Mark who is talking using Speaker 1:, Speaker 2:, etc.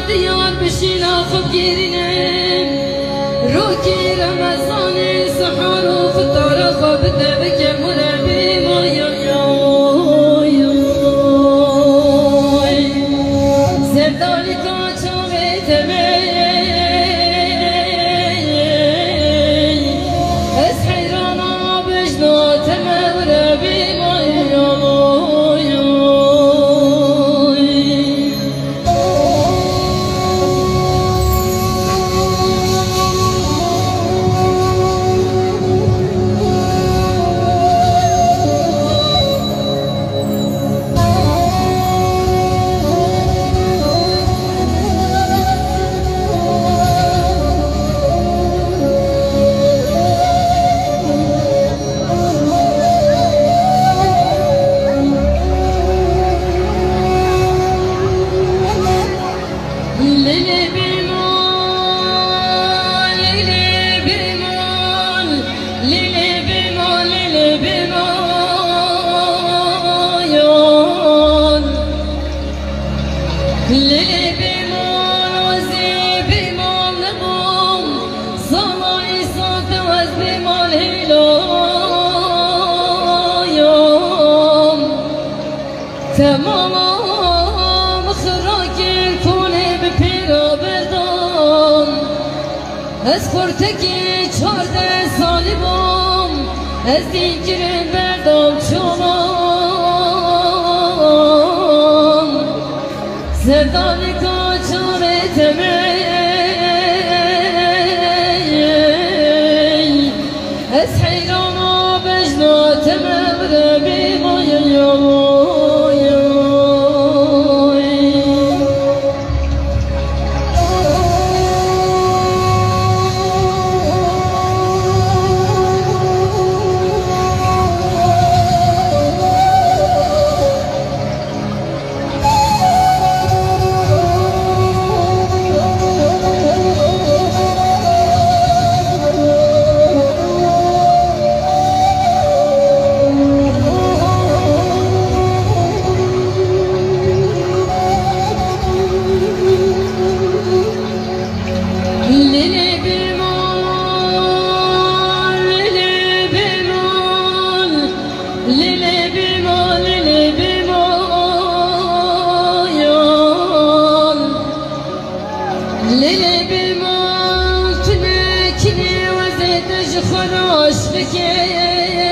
Speaker 1: diyar bişina خب گیرینم روکی رمضان سحر و فطار خواب دبک مربی مایا زردالی کاچاوی تمی از حیرانا بجنا تمی مربی مایا تمام خراکل کنه به پیرا بردم از خورتکی 14 سالی بام از دیگر بردم چونم زردانی کاچار تمی از حیرانا بجنا تمی بربی مایا ليلي بالموت ناكلي وزيد خراش لكي